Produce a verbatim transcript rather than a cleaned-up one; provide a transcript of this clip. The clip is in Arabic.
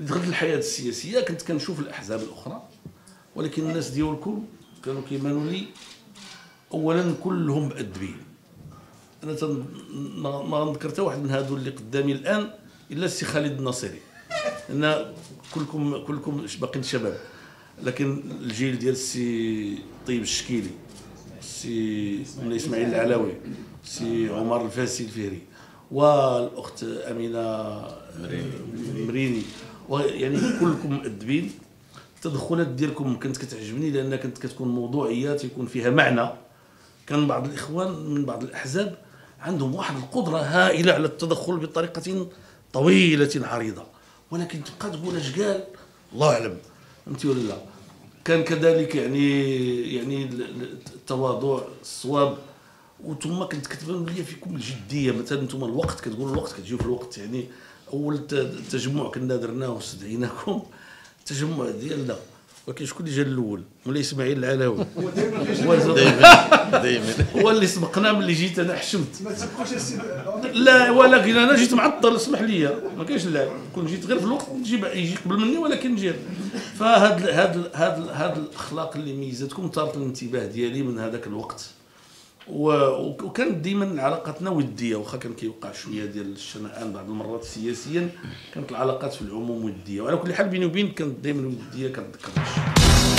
دخلت الحياه السياسيه كنت كنشوف الاحزاب الاخرى، ولكن الناس ديالكم كانوا كيبانوا لي اولا كلهم مؤدبين. انا تن... ما نذكر حتى واحد من هادو اللي قدامي الان الا السي خالد الناصري، لان كلكم كلكم باقيين شباب، لكن الجيل ديال السي طيب الشكيلي، السي مولاي اسماعيل العلوي، السي عمر الفاسي الفهري، والاخت امينه مريني، يعني كلكم مؤدبين. التدخلات ديالكم كانت كتعجبني لان كانت كتكون موضوعيات يكون فيها معنى. كان بعض الاخوان من بعض الاحزاب عندهم واحد القدره هائله على التدخل بطريقه طويله عريضه، ولكن تبقى تقول اش قال الله اعلم، فهمتي ولا لا؟ كان كذلك يعني يعني التواضع، الصواب، وثم كنت كتبان لي فيكم الجديه. مثلا انتم الوقت كتقولوا الوقت كتجيو في الوقت، يعني اول تجمع كنا درناه واستدعيناكم التجمع ديالنا، ولكن شكون اللي جا الاول؟ مولاي اسماعيل العلوي هو دائما دائما هو اللي سبقنا. ملي جيت انا حشمت ما تسبقوش السيد لا، ولكن انا جيت معطل، اسمح لي ما كاينش لا، كون جيت غير في الوقت نجي يجي قبل مني ولكن نجي. فهاد هاد هاد هاد الاخلاق اللي ميزتكم ثارت الانتباه ديالي من هذاك الوقت، وكانت ديما علاقاتنا وديه، واخا كان كيوقع شويه ديال الشنآن بعض المرات سياسيا، كانت العلاقات في العموم وديه، وعلى كل حال بيني وبينك كانت دائما وديه كنتذكرش.